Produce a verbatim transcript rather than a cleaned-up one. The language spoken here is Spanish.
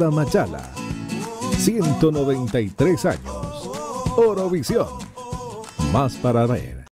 Viva Machala. ciento noventa y tres años. Orovisión. Más para ver.